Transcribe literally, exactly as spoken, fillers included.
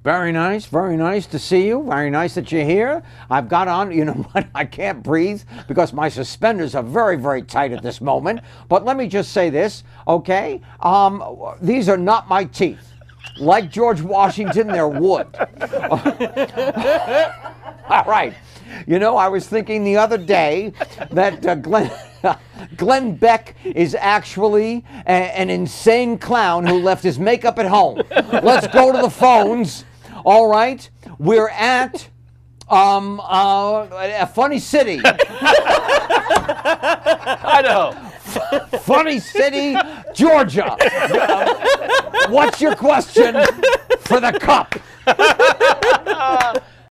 Very nice, very nice to see you. Very nice that you're here. I've got on, you know what, I can't breathe because my suspenders are very, very tight at this moment. But let me just say this, okay? Um, these are not my teeth. Like George Washington, they're wood. All right. You know, I was thinking the other day that uh, Glenn, Glenn Beck is actually a, an insane clown who left his makeup at home. Let's go to the phones. All right, we're at um, uh, a funny city. I know. Funny City, Georgia. Um, what's your question for the cup?